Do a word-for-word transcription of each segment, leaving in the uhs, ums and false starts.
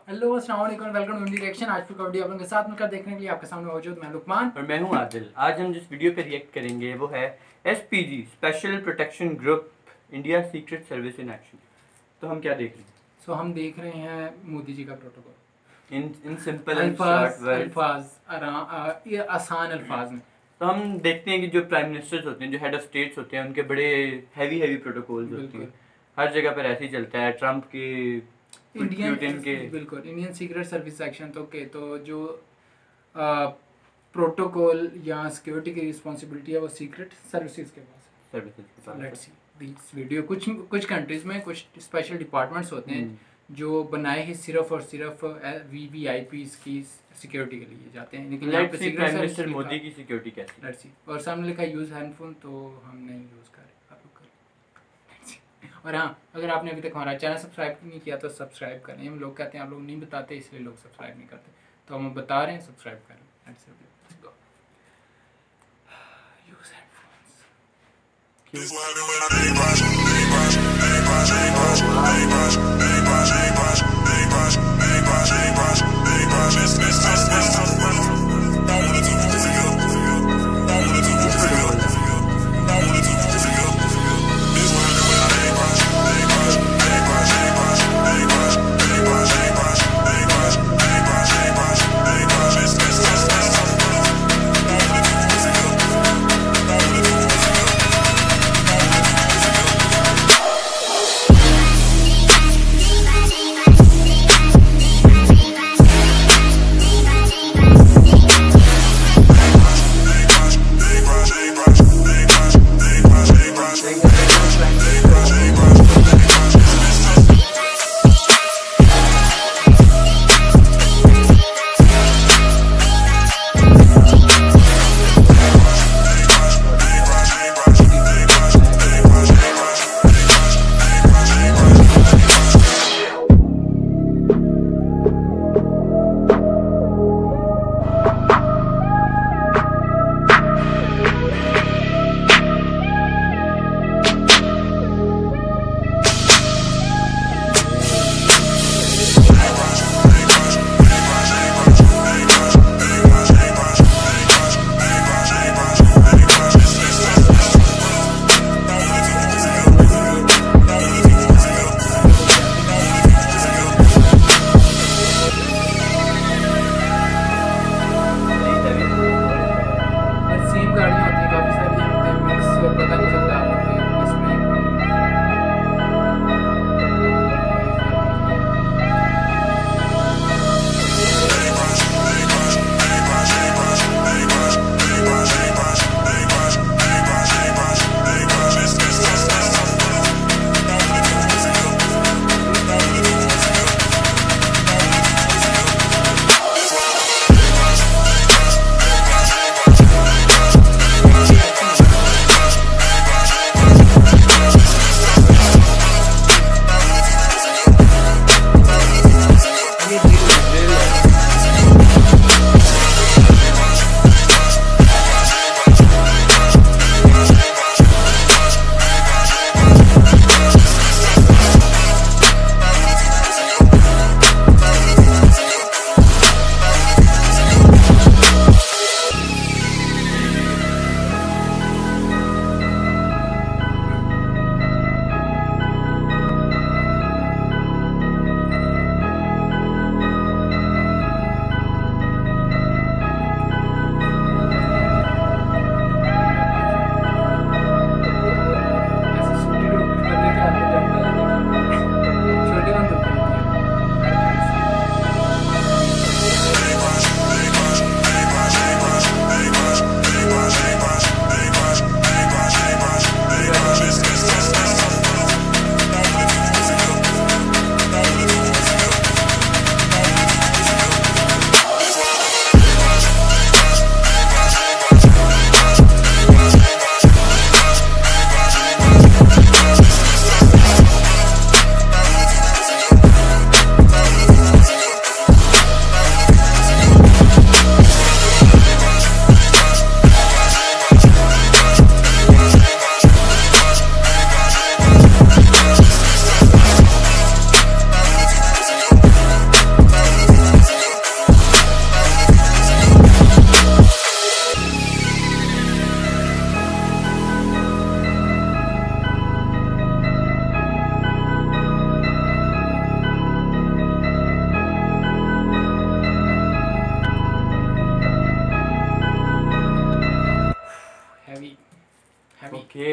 Hello अस्सलाम वालेकुम, welcome to reaction. आज की वीडियो आप लोगों के साथ मिलकर देखने के लिए आपके सामने मौजूद मैं लुकमान और मैं हूं आदिल। आज हम जिस वीडियो पे रिएक्ट करेंगे वो है S P G special protection group India secret service in action. तो हम क्या देख रहे हैं? सो so, हम देख रहे हैं मोदी जी का protocol in in simple and अल्फाज शॉर्ट वर्ड्स, अल्फाज आराम ये आसान अल्फाज में। तो हम देखते हैं कि जो प्राइम मिनिस्टर्स होते हैं, जो हेड ऑफ स्टेट्स होते हैं, उनके बड़े हैवी हैवी प्रोटोकॉल्स होते हैं। हर जगह पर ऐसे ही चलता है। ट्रम्प के, इंडियन के बिल्कुल इंडियन सीक्रेट सर्विस एक्शन तो के तो जो प्रोटोकॉल या सिक्योरिटी की रिस्पॉन्सिबिलिटी है वो सीक्रेट सर्विसेज के पास services. Let's see this video. कुछ कुछ कंट्रीज में कुछ स्पेशल डिपार्टमेंट्स होते हैं जो बनाए ही सिर्फ और सिर्फ वी वी आई पी की सिक्योरिटी के लिए जाते हैं, लेकिन यहाँ पे प्राइम मिनिस्टर मोदी की सिक्योरिटी कैसी? Let's see. और सामने लिखा यूज़ हैंडफोन, तो हम नहीं यूज़ कर रहे, आप लोग करें। और हाँ, अगर आपने अभी तक हमारा चैनल सब्सक्राइब नहीं किया तो सब्सक्राइब करें। हम लोग कहते हैं आप लोग नहीं बताते, इसलिए लोग सब्सक्राइब नहीं करते, तो हम बता रहे हैं सब्सक्राइब करें। यूज़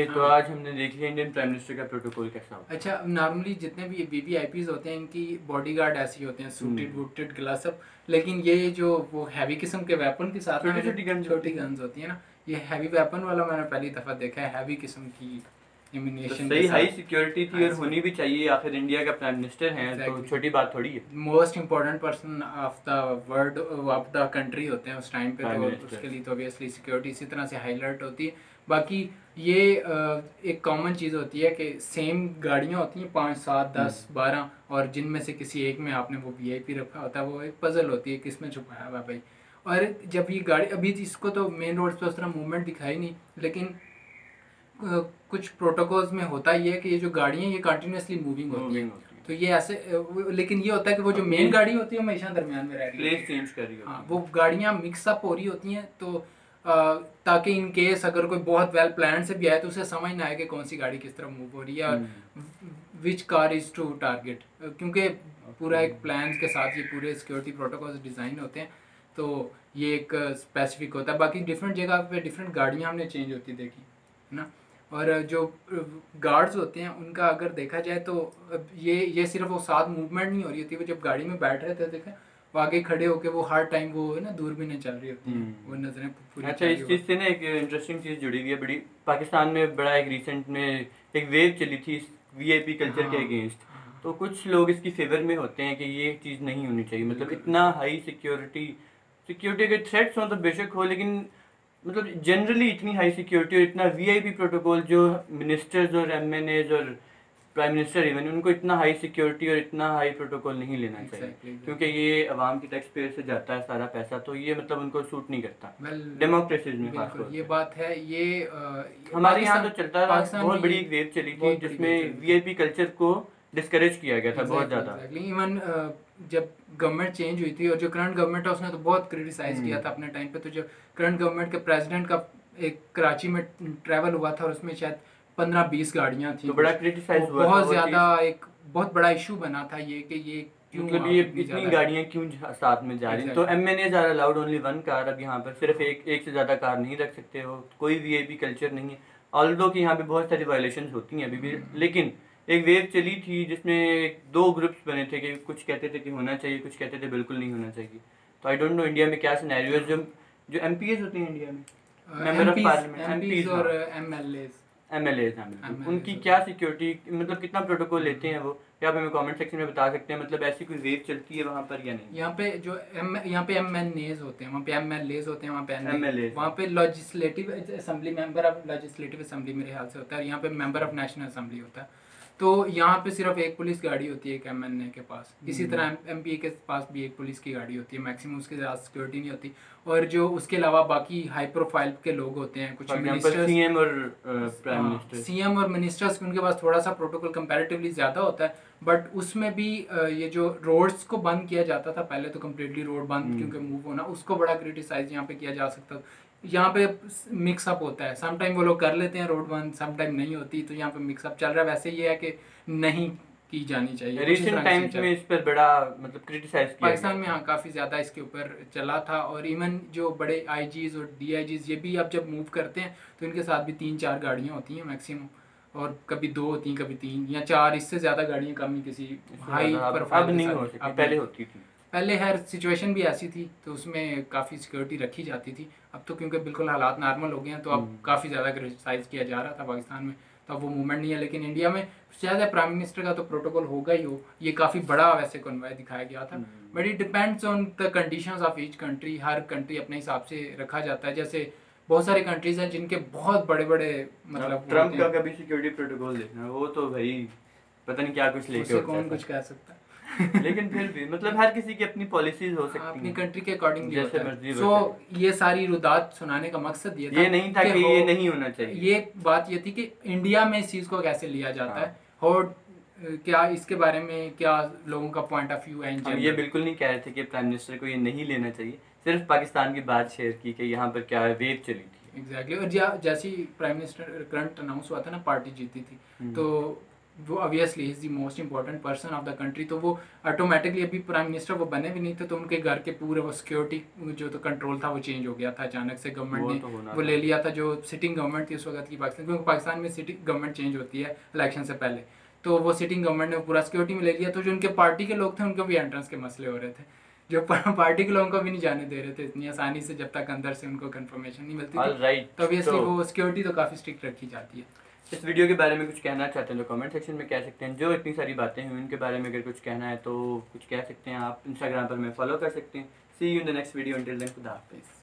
तो हाँ। आज हमने देख लिया इंडियन प्राइम मिनिस्टर का प्रोटोकॉल कैसा होता है। अच्छा, नॉर्मली जितने भी वी वी आई पीज़ होते हैं इनकी बॉडीगार्ड ऐसी होते हैं, suited hmm. Booted glass up, लेकिन ये जो वो हैवी किस्म के वेपन के साथ छोटी ना छोटी गन्स छोटी होती हैं। गन्स होती है ना, ये हैवी वेपन वाला मैंने पहली दफ़ा देखा है, हैवी किस्म की तो एम्यूनेशन सही के हाई साथ। सिक्योरिटी थी हाई और होनी भी चाहिए, आखिर इंडिया का प्राइम मिनिस्टर हैं तो Exactly. छोटी बात थोड़ी है। Most important person of the world of the country होते हैं उस टाइम पे, Prime तो Minister. उसके लिए तो ऑब्वियसली सिक्योरिटी इसी तरह से हाई अलर्ट होती है। बाकी ये अ, एक कॉमन चीज़ होती है कि सेम गाड़ियाँ होती हैं पाँच सात दस बारह, और जिनमें से किसी एक में आपने वो वी आई पी रखा होता है, वो एक पजल होती है किस में छुपाया हुआ है भाई। और जब ये गाड़ी अभी इसको तो मेन रोड पे उस तरह मूवमेंट दिखाई नहीं, लेकिन अ, कुछ प्रोटोकॉल्स में होता ही है कि ये जो गाड़ियाँ ये कंटिन्यूसली मूविंग होती Moving हैं, होती है। तो ये ऐसे अ, वो- लेकिन ये होता है कि वो जो अपनी- मेन गाड़ी होती है वो हमेशा दरमियान में रह रही प्लेस होती है। चेंज कर रही हाँ, होती वो गाड़ियाँ मिक्सअप हो रही होती हैं, तो अ, ताकि इन केस अगर कोई बहुत वेल प्लान से भी आए तो उसे समझ ना आए कि कौन सी गाड़ी किस तरह मूव हो रही है और which car is to target, क्योंकि पूरा एक प्लान के साथ ये पूरे सिक्योरिटी प्रोटोकॉल्स डिज़ाइन होते हैं, तो ये एक स्पेसिफिक होता है। बाकी डिफरेंट जगह पे डिफरेंट गाड़ियाँ हमने चेंज होती देखी है ना। और जो गार्ड्स होते हैं उनका अगर देखा जाए तो अब ये ये सिर्फ वो साथ मूवमेंट नहीं हो रही होती, वो जब गाड़ी में बैठ रहे थे देखा वो आगे खड़े होके वो हर टाइम वो है ना दूरबीनें चल रही होती हैं, वो नजरें पूरी अच्छा, इस चीज़ से ना एक इंटरेस्टिंग चीज़ जुड़ी हुई है बड़ी। पाकिस्तान में बड़ा एक रिसेंट में एक वेव चली थी वी आई पी कल्चर के हाँ, अगेंस्ट, हाँ। तो कुछ लोग इसकी फेवर में होते हैं कि ये चीज़ नहीं होनी चाहिए। मतलब बिल्कुल, इतना हाई सिक्योरिटी सिक्योरिटी के थ्रेट्स हो तो बेशक हो, लेकिन मतलब जनरली इतनी हाई सिक्योरिटी और इतना वी आई पी प्रोटोकॉल जो मिनिस्टर्स और एम एन एज और प्राइम मिनिस्टर इवन उनको इतना हाई सिक्योरिटी और इतना हाई प्रोटोकॉल नहीं लेना चाहिए। Exactly, exactly. क्योंकि ये अवाम की टैक्स पेयर से जाता है सारा पैसा, तो ये मतलब उनको सूट नहीं करता Well, डेमोक्रेसीज में बिल्कुल खासतौर ये पे। बात है। ये अ, हमारे यहाँ तो पाकिस्तान- चलता रहा, पाकिस्तान बहुत में बड़ी ये एक वेव चली थी बहुत बड़ी जिसमें wave चली थी। वी आई पी कल्चर को डिस्करेज किया गया था बहुत ज़्यादा। इवन जब गवर्नमेंट चेंज हुई थी और जो करंट गवर्नमेंट है उसने तो बहुत क्रिटिसाइज किया था अपने टाइम पे, तो जब करंट गवर्नमेंट के प्रेसिडेंट का एक कराची में ट्रैवल हुआ था और उसमें शायद पंद्रह बीस गाड़ियाँ थी, तो बड़ा क्रिटिसाइज वो हुआ था बहुत वो ज़्यादा एक बहुत बड़ा इशू बना था ये कि ये क्यों मतलब आप ये इतनी इतनी ज़्यादा- गाड़ियाँ क्यों जा- साथ में जा रही हैं। तो Exactly. M N as are allowed only one car, अब यहाँ पर सिर्फ एक एक से ज़्यादा कार नहीं रख सकते हो, कोई वी आई पी कल्चर नहीं है। ऑल्दो कि यहाँ पे बहुत सारी वायलेशन होती हैं अभी भी, लेकिन एक वेव चली थी जिसमें दो ग्रुप्स बने थे कि कुछ कहते थे कि होना चाहिए, कुछ कहते थे बिल्कुल नहीं होना चाहिए। तो आई डोंट नो इंडिया में क्या सिनेरियो है। जो जो एम पी एज होते हैं इंडिया में, member of parliament, M Ps और M L As M L As, उनकी क्या सिक्योरिटी मतलब कितना प्रोटोकॉल लेते हैं वो, क्या आप हमें कमेंट सेक्शन में बता सकते हैं? मतलब ऐसी कोई वेव चलती है वहाँ पर या नहीं? यहाँ पे जो एम यहाँ पे एम एन एज होते हैं, वहाँ पे एम एल एज होते हैं, वहाँ पे एम एल एज, वहाँ पे legislative assembly, member of legislative assembly मेरे ख्याल से होता है, यहाँ पे मेंबर ऑफ नेशनल असेंबली होता है। तो यहाँ पे सिर्फ एक पुलिस गाड़ी होती है एक एम एन ए के पास, इसी तरह एम पी ए के पास भी एक पुलिस की गाड़ी होती है, मैक्सिमम उसके ज़्यादा सिक्योरिटी नहीं होती। और जो उसके अलावा बाकी हाई प्रोफाइल के लोग होते हैं, कुछ मिनिस्टर्स, सीएम और प्राइम मिनिस्टर, सीएम और मिनिस्टर्स, उनके पास थोड़ा सा प्रोटोकॉल कंपैरेटिवली ज़्यादा होता है, बट उसमें भी ये जो रोड्स को बंद किया जाता था पहले, तो कम्प्लीटली रोड बंद क्योंकि मूव होना, उसको बड़ा क्रिटिसाइज यहाँ पे किया जा सकता। यहाँ पे मिक्सअप होता है, सम टाइम वो लोग कर लेते हैं रोड बंद, सम टाइम नहीं होती, तो यहाँ पे मिक्सअप चल रहा है। वैसे ये है कि नहीं की जानी चाहिए। रिसेंट टाइम्स में इस पर बड़ा मतलब क्रिटिसाइज किया पाकिस्तान में हाँ काफ़ी ज़्यादा इसके ऊपर चला था, और इवन जो बड़े आईजीज और डीआईजीज ये भी अब जब मूव करते हैं तो इनके साथ भी तीन चार गाड़ियाँ होती हैं मैक्सिमम, और कभी दो होती हैं, कभी तीन या चार, इससे ज़्यादा गाड़ियाँ कम ही किसी हाई प्रोफाइल। अब नहीं हो सकती, पहले होती थी। पहले हर सिचुएशन भी ऐसी थी तो उसमें काफ़ी सिक्योरिटी रखी जाती थी। अब तो क्योंकि बिल्कुल हालात नॉर्मल हो गए हैं, तो अब काफ़ी ज़्यादा क्रिटिसाइज किया जा रहा था पाकिस्तान में, तो अब वो मूवमेंट नहीं है। लेकिन इंडिया में शायद प्राइम मिनिस्टर का तो प्रोटोकॉल होगा ही हो, ये काफ़ी बड़ा वैसे कन्वॉय दिखाया गया था, but it depends on the conditions of each country. हर कंट्री अपने हिसाब से रखा जाता है। जैसे बहुत सारी कंट्रीज हैं जिनके बहुत बड़े बड़े मतलब ट्रम्प का कभी सिक्योरिटी प्रोटोकॉल देखना, वो तो भाई पता नहीं क्या कुछ लेके कौन कुछ कह सकता है लेकिन फिर भी मतलब हर किसी की अपनी पॉलिसीज हो सकती हैं, अपनी कंट्री के अकॉर्डिंग जैसे मर्जी। सो ये सारी रुदात सुनाने का मकसद ये था, ये नहीं था कि ये नहीं होना चाहिए। ये बात ये थी कि इंडिया में इस चीज़ को कैसे लिया जाता है, और क्या इसके बारे में क्या लोगों का पॉइंट ऑफ व्यू है। हम ये बिल्कुल नहीं कह रहे थे कि प्राइम मिनिस्टर को ये नहीं लेना चाहिए, सिर्फ पाकिस्तान की बात शेयर की कि यहाँ पर क्या वेव चली थी। एग्जैक्टली। और जैसे ही प्राइम मिनिस्टर करंट अनाउंस हुआ था ना, पार्टी जीती थी, तो वो obviously is the most important person of the country, तो वो ऑटोमेटिकली अभी प्राइम मिनिस्टर वो बने भी नहीं थे, तो उनके घर के पूरे वो सिक्योरिटी जो तो कंट्रोल था वो चेंज हो गया था अचानक से, गवर्नमेंट वो ने तो होना वो था। ले लिया था जो सिटिंग गवर्नमेंट थी उस वक्त की पाकिस्तान, क्योंकि पाकिस्तान में सिटिंग गवर्नमेंट चेंज होती है इलेक्शन से पहले, तो वो सिटिंग गवर्नमेंट ने पूरा सिक्योरिटी में ले लिया, तो जो उनके पार्टी के लोग थे उनको भी एंट्रेंस के मसले हो रहे थे, जो पार्टी के लोगों को भी नहीं जाने दे रहे थे इतनी आसानी से जब तक अंदर से उनको कंफर्मेशन नहीं मिलती ऑल थी, राइट, तो ऑब्वियसली तो वो सिक्योरिटी तो काफ़ी स्ट्रिक्ट रखी जाती है। इस वीडियो के बारे में कुछ कहना चाहते हैं तो कमेंट सेक्शन में कह सकते हैं। जो इतनी सारी बातें हुई उनके बारे में अगर कुछ कहना है तो कुछ कह सकते हैं। आप इंस्टाग्राम पर मैं फॉलो कर सकते हैं। See you in the next video, until then खुदा हाफिज़।